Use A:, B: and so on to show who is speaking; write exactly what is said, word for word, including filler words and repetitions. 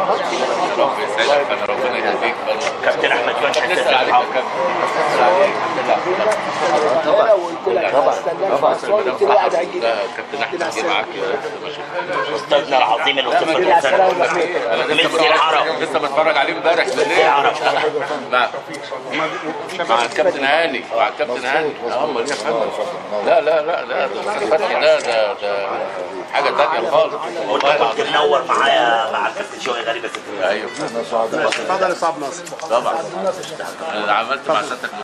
A: رب يسعدك، انا ربنا يهديك.
B: كابتن احمد يونس
A: نسال عليك يا كابتن، نسال عليك.
C: طبعا طبعا طبعا
A: كابتن احمد جه معاك
B: استاذنا العظيم الاستاذ
A: انا لسه العرب لسه بتفرج عليه امبارح بالليل. نعم مع الكابتن هاني، مع الكابتن هاني. لا لا لا لا الاستاذ فتحي ده ده ده حاجه ثانيه خالص.
B: وانت كنت منور معايا مع الكابتن شوقي غريبه.
A: ايوه
C: اتفضل يا صاحب ناصر.
A: طبعا انا عملت مع سيادتك